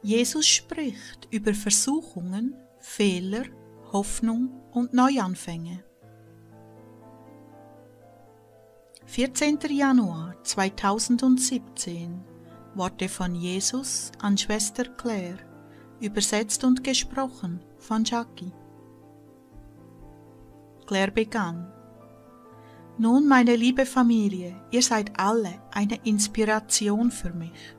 Jesus spricht über Versuchungen, Fehler, Hoffnung und Neuanfänge. 14. Januar 2017. Worte von Jesus an Schwester Claire, übersetzt und gesprochen von Jackie. Claire begann: Nun, meine liebe Familie, ihr seid alle eine Inspiration für mich.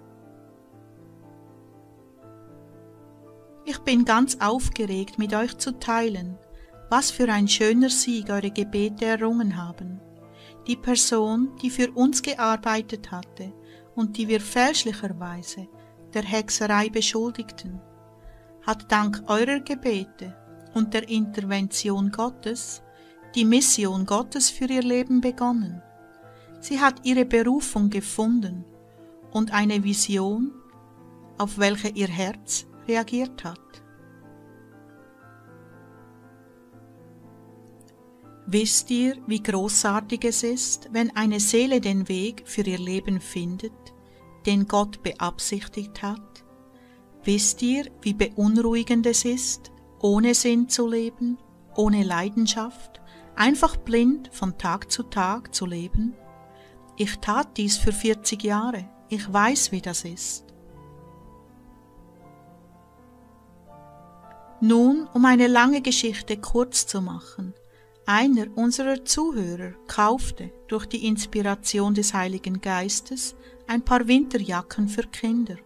Ich bin ganz aufgeregt, mit euch zu teilen, was für ein schöner Sieg eure Gebete errungen haben. Die Person, die für uns gearbeitet hatte und die wir fälschlicherweise der Hexerei beschuldigten, hat dank eurer Gebete und der Intervention Gottes die Mission Gottes für ihr Leben begonnen. Sie hat ihre Berufung gefunden und eine Vision, auf welche ihr Herz reagiert hat. Wisst ihr, wie großartig es ist, wenn eine Seele den Weg für ihr Leben findet, den Gott beabsichtigt hat? Wisst ihr, wie beunruhigend es ist, ohne Sinn zu leben, ohne Leidenschaft, einfach blind von Tag zu Tag zu leben? Ich tat dies für 40 Jahre. Ich weiß, wie das ist. Nun, um eine lange Geschichte kurz zu machen. Einer unserer Zuhörer kaufte durch die Inspiration des Heiligen Geistes ein paar Winterjacken für Kinder.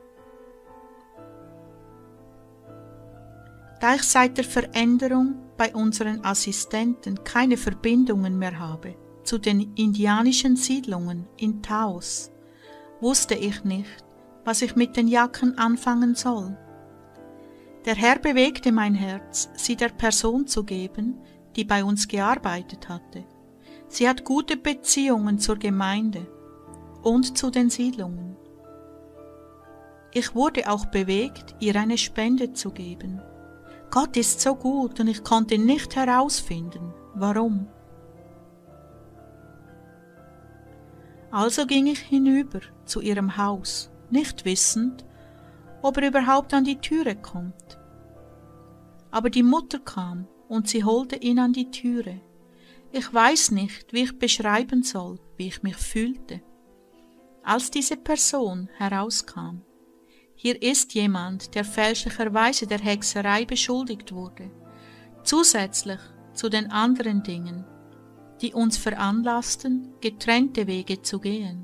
Da ich seit der Veränderung bei unseren Assistenten keine Verbindungen mehr habe zu den indianischen Siedlungen in Taos, wusste ich nicht, was ich mit den Jacken anfangen soll. Der Herr bewegte mein Herz, sie der Person zu geben, die bei uns gearbeitet hatte. Sie hat gute Beziehungen zur Gemeinde und zu den Siedlungen. Ich wurde auch bewegt, ihr eine Spende zu geben. Gott ist so gut und ich konnte nicht herausfinden, warum. Also ging ich hinüber zu ihrem Haus, nicht wissend, ob er überhaupt an die Türe kommt. Aber die Mutter kam und sie holte ihn an die Türe. Ich weiß nicht, wie ich beschreiben soll, wie ich mich fühlte, als diese Person herauskam. Hier ist jemand, der fälschlicherweise der Hexerei beschuldigt wurde, zusätzlich zu den anderen Dingen, die uns veranlassten, getrennte Wege zu gehen.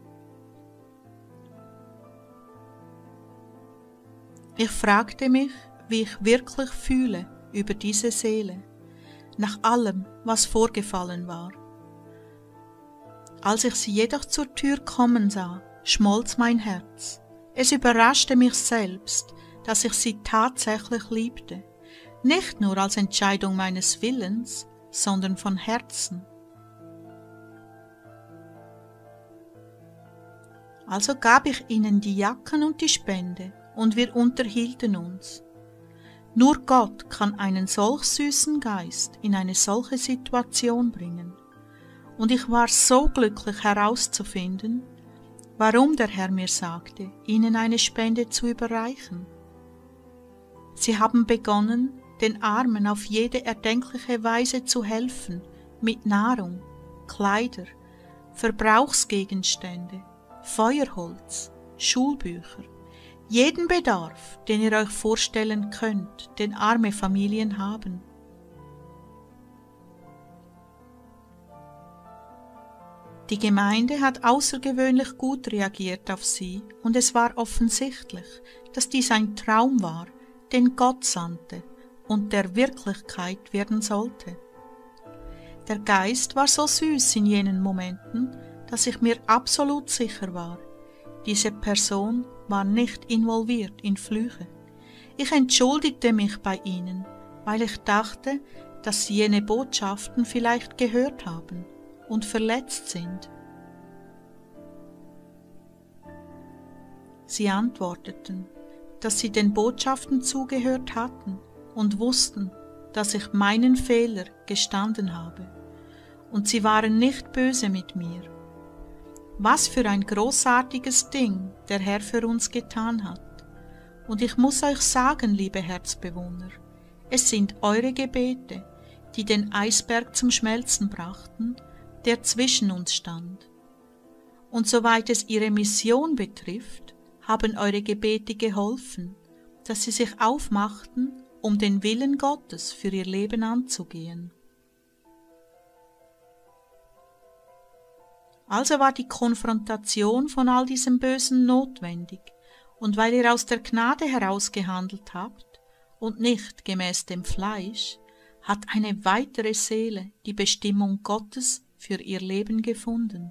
Ich fragte mich, wie ich wirklich fühle über diese Seele, nach allem, was vorgefallen war. Als ich sie jedoch zur Tür kommen sah, schmolz mein Herz. Es überraschte mich selbst, dass ich sie tatsächlich liebte, nicht nur als Entscheidung meines Willens, sondern von Herzen. Also gab ich ihnen die Jacken und die Spende, und wir unterhielten uns. Nur Gott kann einen solch süßen Geist in eine solche Situation bringen. Und ich war so glücklich herauszufinden, warum der Herr mir sagte, ihnen eine Spende zu überreichen. Sie haben begonnen, den Armen auf jede erdenkliche Weise zu helfen, mit Nahrung, Kleider, Verbrauchsgegenstände, Feuerholz, Schulbücher, jeden Bedarf, den ihr euch vorstellen könnt, den arme Familien haben. Die Gemeinde hat außergewöhnlich gut reagiert auf sie und es war offensichtlich, dass dies ein Traum war, den Gott sandte und der Wirklichkeit werden sollte. Der Geist war so süß in jenen Momenten, dass ich mir absolut sicher war, diese Person war nicht involviert in Flüche. Ich entschuldigte mich bei ihnen, weil ich dachte, dass sie jene Botschaften vielleicht gehört haben und verletzt sind. Sie antworteten, dass sie den Botschaften zugehört hatten und wussten, dass ich meinen Fehler gestanden habe, und sie waren nicht böse mit mir. Was für ein großartiges Ding der Herr für uns getan hat. Und ich muss euch sagen, liebe Herzbewohner, es sind eure Gebete, die den Eisberg zum Schmelzen brachten, der zwischen uns stand. Und soweit es ihre Mission betrifft, haben eure Gebete geholfen, dass sie sich aufmachten, um den Willen Gottes für ihr Leben anzugehen. Also war die Konfrontation von all diesem Bösen notwendig, und weil ihr aus der Gnade heraus gehandelt habt und nicht gemäß dem Fleisch, hat eine weitere Seele die Bestimmung Gottes für ihr Leben gefunden.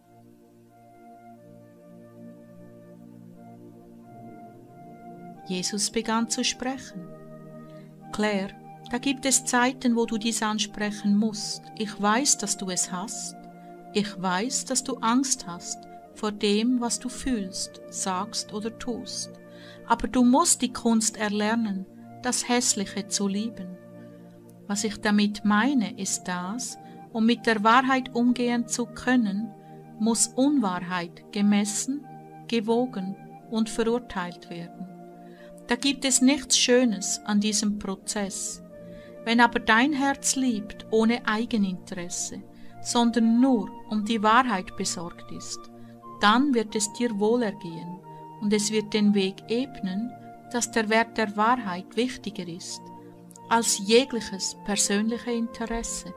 Jesus begann zu sprechen. Claire, da gibt es Zeiten, wo du dies ansprechen musst. Ich weiß, dass du es hast. Ich weiß, dass du Angst hast vor dem, was du fühlst, sagst oder tust. Aber du musst die Kunst erlernen, das Hässliche zu lieben. Was ich damit meine, ist das, um mit der Wahrheit umgehen zu können, muss Unwahrheit gemessen, gewogen und verurteilt werden. Da gibt es nichts Schönes an diesem Prozess. Wenn aber dein Herz liebt ohne Eigeninteresse, sondern nur um die Wahrheit besorgt ist, dann wird es dir wohlergehen und es wird den Weg ebnen, dass der Wert der Wahrheit wichtiger ist als jegliches persönliche Interesse.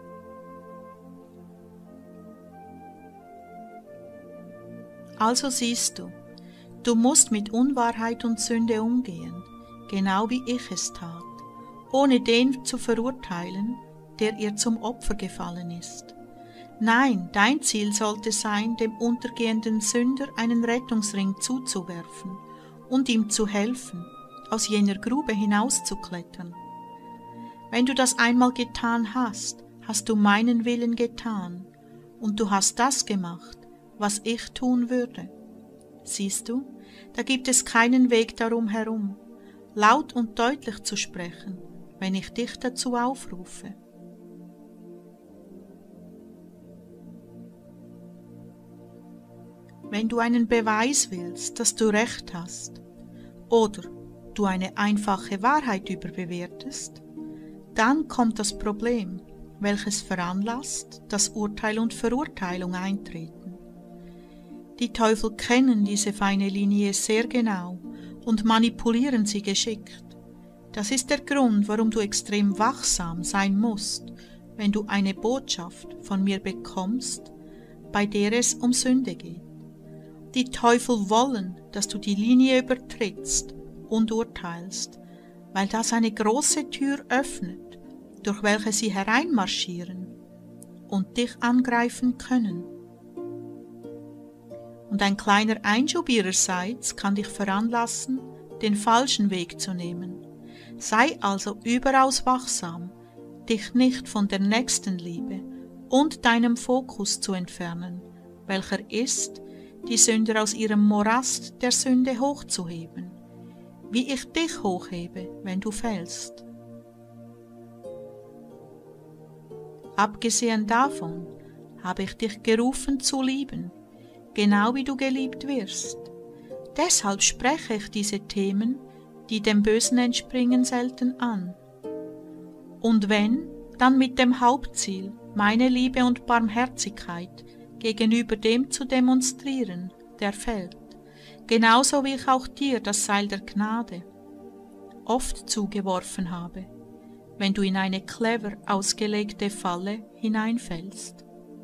Also siehst du, du musst mit Unwahrheit und Sünde umgehen, genau wie ich es tat, ohne den zu verurteilen, der ihr zum Opfer gefallen ist. Nein, dein Ziel sollte sein, dem untergehenden Sünder einen Rettungsring zuzuwerfen und ihm zu helfen, aus jener Grube hinauszuklettern. Wenn du das einmal getan hast, hast du meinen Willen getan, und du hast das gemacht, was ich tun würde. Siehst du, da gibt es keinen Weg darum herum, laut und deutlich zu sprechen, wenn ich dich dazu aufrufe. Wenn du einen Beweis willst, dass du recht hast, oder du eine einfache Wahrheit überbewertest, dann kommt das Problem, welches veranlasst, dass Urteil und Verurteilung eintreten. Die Teufel kennen diese feine Linie sehr genau und manipulieren sie geschickt. Das ist der Grund, warum du extrem wachsam sein musst, wenn du eine Botschaft von mir bekommst, bei der es um Sünde geht. Die Teufel wollen, dass du die Linie übertrittst und urteilst, weil das eine große Tür öffnet, durch welche sie hereinmarschieren und dich angreifen können. Und ein kleiner Einschub ihrerseits kann dich veranlassen, den falschen Weg zu nehmen. Sei also überaus wachsam, dich nicht von der Nächstenliebe und deinem Fokus zu entfernen, welcher ist, die Sünder aus ihrem Morast der Sünde hochzuheben, wie ich dich hochhebe, wenn du fällst. Abgesehen davon habe ich dich gerufen zu lieben, genau wie du geliebt wirst. Deshalb spreche ich diese Themen, die dem Bösen entspringen, selten an. Und wenn, dann mit dem Hauptziel, meine Liebe und Barmherzigkeit gegenüber dem zu demonstrieren, der fällt, genauso wie ich auch dir das Seil der Gnade oft zugeworfen habe, wenn du in eine clever ausgelegte Falle hineinfällst.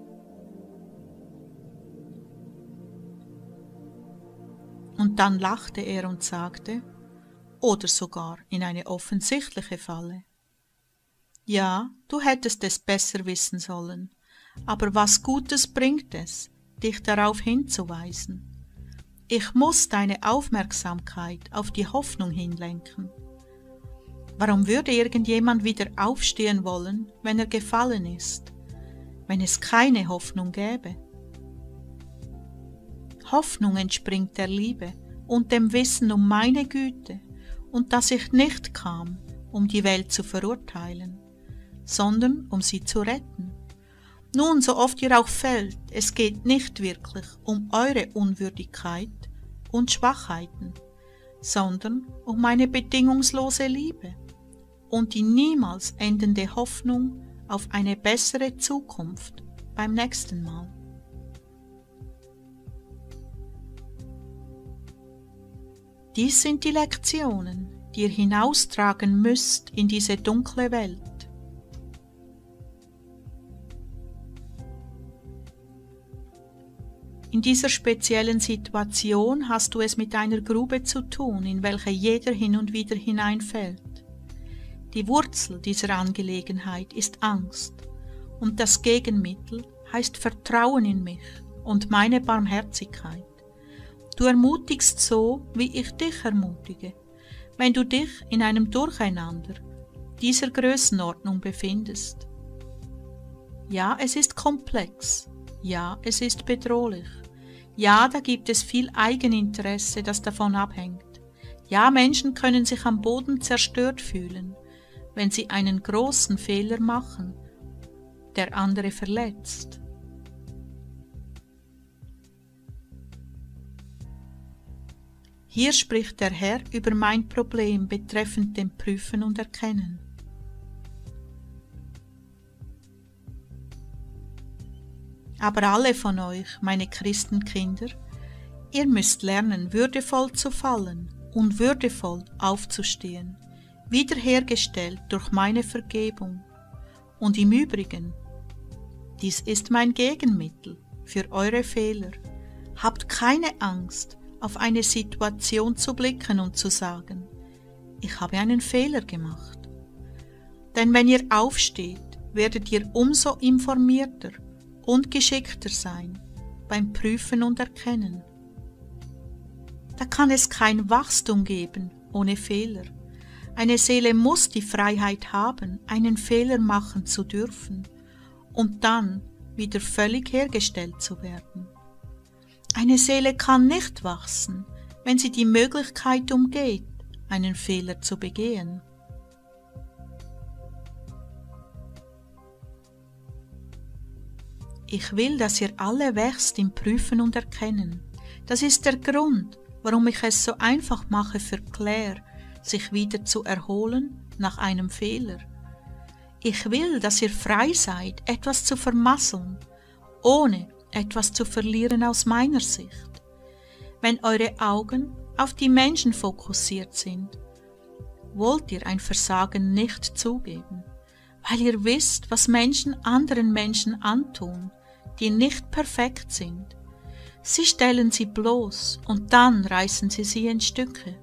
Und dann lachte er und sagte, oder sogar in eine offensichtliche Falle. Ja, du hättest es besser wissen sollen, aber was Gutes bringt es, dich darauf hinzuweisen? Ich muss deine Aufmerksamkeit auf die Hoffnung hinlenken. Warum würde irgendjemand wieder aufstehen wollen, wenn er gefallen ist, wenn es keine Hoffnung gäbe? Hoffnung entspringt der Liebe und dem Wissen um meine Güte und dass ich nicht kam, um die Welt zu verurteilen, sondern um sie zu retten. Nun, so oft ihr auch fällt, es geht nicht wirklich um eure Unwürdigkeit und Schwachheiten, sondern um meine bedingungslose Liebe und die niemals endende Hoffnung auf eine bessere Zukunft beim nächsten Mal. Dies sind die Lektionen, die ihr hinaustragen müsst in diese dunkle Welt. In dieser speziellen Situation hast du es mit einer Grube zu tun, in welche jeder hin und wieder hineinfällt. Die Wurzel dieser Angelegenheit ist Angst, und das Gegenmittel heißt Vertrauen in mich und meine Barmherzigkeit. Du ermutigst so, wie ich dich ermutige, wenn du dich in einem Durcheinander dieser Größenordnung befindest. Ja, es ist komplex. Ja, es ist bedrohlich. Ja, da gibt es viel Eigeninteresse, das davon abhängt. Ja, Menschen können sich am Boden zerstört fühlen, wenn sie einen großen Fehler machen, der andere verletzt. Hier spricht der Herr über mein Problem betreffend dem Prüfen und Erkennen. Aber alle von euch, meine Christenkinder, ihr müsst lernen, würdevoll zu fallen und würdevoll aufzustehen, wiederhergestellt durch meine Vergebung. Und im Übrigen, dies ist mein Gegenmittel für eure Fehler. Habt keine Angst, auf eine Situation zu blicken und zu sagen, ich habe einen Fehler gemacht. Denn wenn ihr aufsteht, werdet ihr umso informierter und geschickter sein beim Prüfen und Erkennen. Da kann es kein Wachstum geben ohne Fehler. Eine Seele muss die Freiheit haben, einen Fehler machen zu dürfen und dann wieder völlig hergestellt zu werden. Eine Seele kann nicht wachsen, wenn sie die Möglichkeit umgeht, einen Fehler zu begehen. Ich will, dass ihr alle wächst im Prüfen und Erkennen. Das ist der Grund, warum ich es so einfach mache für Claire, sich wieder zu erholen nach einem Fehler. Ich will, dass ihr frei seid, etwas zu vermasseln, ohne etwas zu verlieren aus meiner Sicht. Wenn eure Augen auf die Menschen fokussiert sind, wollt ihr ein Versagen nicht zugeben, weil ihr wisst, was Menschen anderen Menschen antun, die nicht perfekt sind. Sie stellen sie bloß und dann reißen sie sie in Stücke.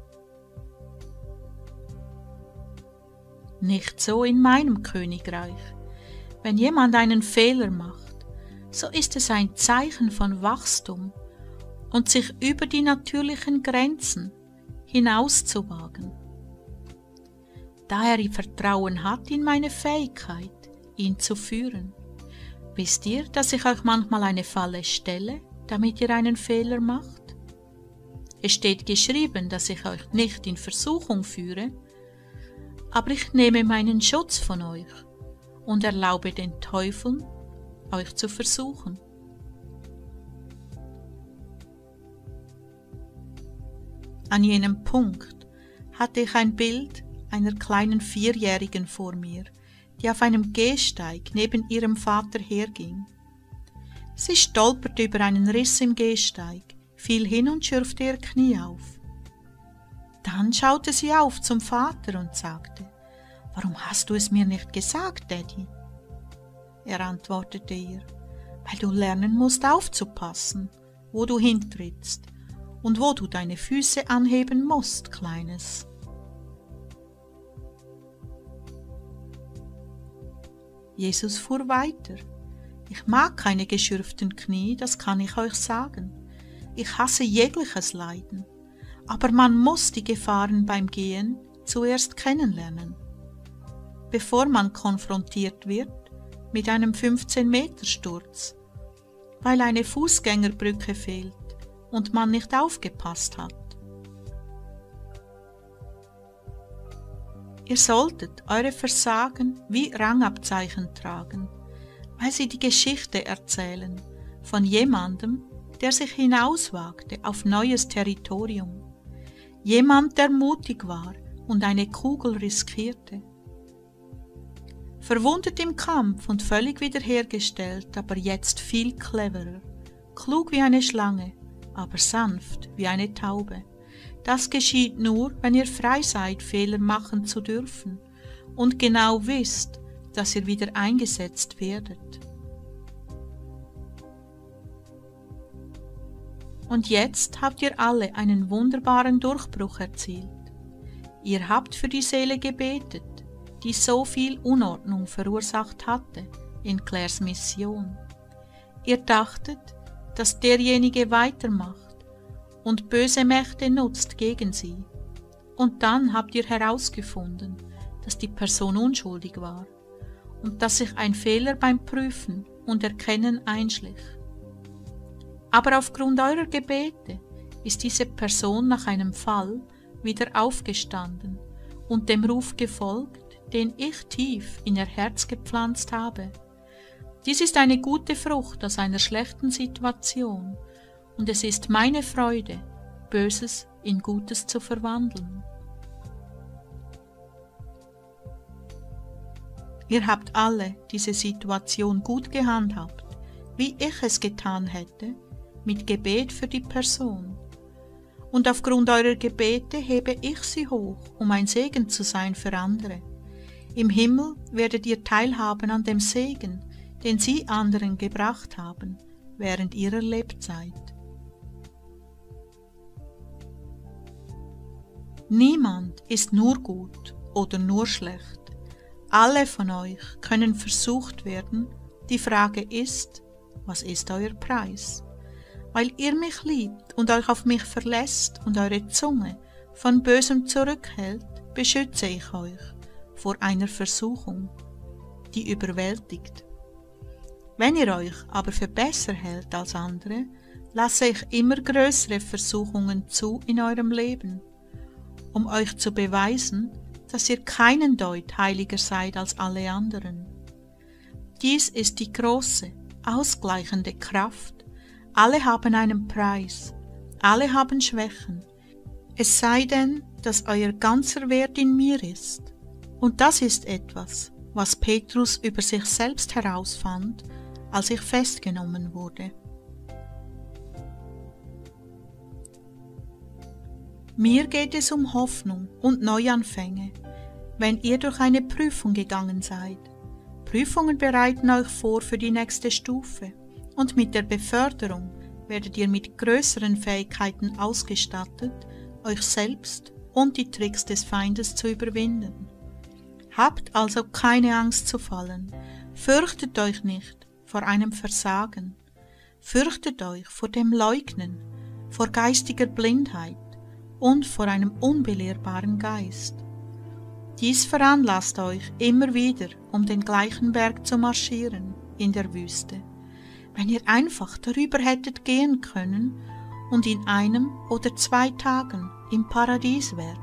Nicht so in meinem Königreich. Wenn jemand einen Fehler macht, so ist es ein Zeichen von Wachstum und sich über die natürlichen Grenzen hinauszuwagen. Da er Vertrauen hat in meine Fähigkeit, ihn zu führen. Wisst ihr, dass ich euch manchmal eine Falle stelle, damit ihr einen Fehler macht? Es steht geschrieben, dass ich euch nicht in Versuchung führe, aber ich nehme meinen Schutz von euch und erlaube den Teufeln, euch zu versuchen. An jenem Punkt hatte ich ein Bild einer kleinen 4-Jährigen vor mir, die auf einem Gehsteig neben ihrem Vater herging. Sie stolperte über einen Riss im Gehsteig, fiel hin und schürfte ihr Knie auf. Dann schaute sie auf zum Vater und sagte, »Warum hast du es mir nicht gesagt, Daddy?« Er antwortete ihr, »Weil du lernen musst aufzupassen, wo du hintrittst und wo du deine Füße anheben musst, Kleines.« Jesus fuhr weiter. »Ich mag keine geschürften Knie, das kann ich euch sagen. Ich hasse jegliches Leiden. Aber man muss die Gefahren beim Gehen zuerst kennenlernen, bevor man konfrontiert wird mit einem 15-Meter-Sturz, weil eine Fußgängerbrücke fehlt und man nicht aufgepasst hat. Ihr solltet eure Versagen wie Rangabzeichen tragen, weil sie die Geschichte erzählen von jemandem, der sich hinauswagte auf neues Territorium. Jemand, der mutig war und eine Kugel riskierte. Verwundet im Kampf und völlig wiederhergestellt, aber jetzt viel cleverer. Klug wie eine Schlange, aber sanft wie eine Taube. Das geschieht nur, wenn ihr frei seid, Fehler machen zu dürfen und genau wisst, dass ihr wieder eingesetzt werdet. Und jetzt habt ihr alle einen wunderbaren Durchbruch erzielt. Ihr habt für die Seele gebetet, die so viel Unordnung verursacht hatte in Claires Mission. Ihr dachtet, dass derjenige weitermacht und böse Mächte nutzt gegen sie. Und dann habt ihr herausgefunden, dass die Person unschuldig war und dass sich ein Fehler beim Prüfen und Erkennen einschlich. Aber aufgrund eurer Gebete ist diese Person nach einem Fall wieder aufgestanden und dem Ruf gefolgt, den ich tief in ihr Herz gepflanzt habe. Dies ist eine gute Frucht aus einer schlechten Situation und es ist meine Freude, Böses in Gutes zu verwandeln. Ihr habt alle diese Situation gut gehandhabt, wie ich es getan hätte, mit Gebet für die Person. Und aufgrund eurer Gebete hebe ich sie hoch, um ein Segen zu sein für andere. Im Himmel werdet ihr teilhaben an dem Segen, den sie anderen gebracht haben, während ihrer Lebzeit. Niemand ist nur gut oder nur schlecht. Alle von euch können versucht werden. Die Frage ist, was ist euer Preis? Weil ihr mich liebt und euch auf mich verlässt und eure Zunge von Bösem zurückhält, beschütze ich euch vor einer Versuchung, die überwältigt. Wenn ihr euch aber für besser hält als andere, lasse ich immer größere Versuchungen zu in eurem Leben, um euch zu beweisen, dass ihr keinen Deut heiliger seid als alle anderen. Dies ist die große, ausgleichende Kraft. Alle haben einen Preis, alle haben Schwächen, es sei denn, dass euer ganzer Wert in mir ist. Und das ist etwas, was Petrus über sich selbst herausfand, als ich festgenommen wurde. Mir geht es um Hoffnung und Neuanfänge, wenn ihr durch eine Prüfung gegangen seid. Prüfungen bereiten euch vor für die nächste Stufe und mit der Beförderung werdet ihr mit größeren Fähigkeiten ausgestattet, euch selbst und die Tricks des Feindes zu überwinden. Habt also keine Angst zu fallen, fürchtet euch nicht vor einem Versagen, fürchtet euch vor dem Leugnen, vor geistiger Blindheit und vor einem unbelehrbaren Geist. Dies veranlasst euch immer wieder, um den gleichen Berg zu marschieren in der Wüste, wenn ihr einfach darüber hättet gehen können und in 1 oder 2 Tagen im Paradies wärt.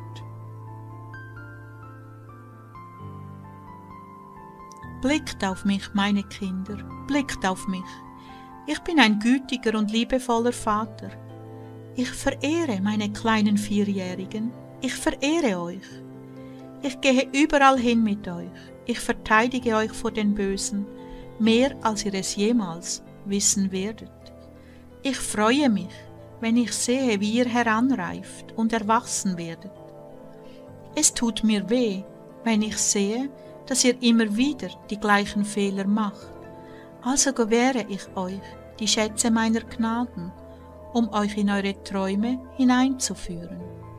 Blickt auf mich, meine Kinder, blickt auf mich. Ich bin ein gütiger und liebevoller Vater. Ich verehre meine kleinen 4-Jährigen, ich verehre euch. Ich gehe überall hin mit euch, ich verteidige euch vor den Bösen, mehr als ihr es jemals wissen werdet. Ich freue mich, wenn ich sehe, wie ihr heranreift und erwachsen werdet. Es tut mir weh, wenn ich sehe, dass ihr immer wieder die gleichen Fehler macht. Also gewähre ich euch die Schätze meiner Gnaden, um euch in eure Träume hineinzuführen.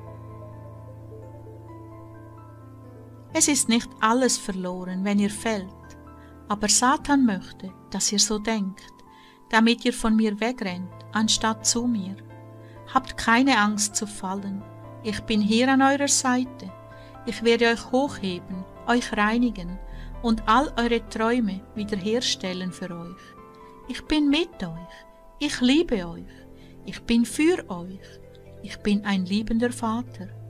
Es ist nicht alles verloren, wenn ihr fällt, aber Satan möchte, dass ihr so denkt, damit ihr von mir wegrennt, anstatt zu mir. Habt keine Angst zu fallen, ich bin hier an eurer Seite, ich werde euch hochheben, euch reinigen und all eure Träume wiederherstellen für euch. Ich bin mit euch, ich liebe euch, ich bin für euch, ich bin ein liebender Vater.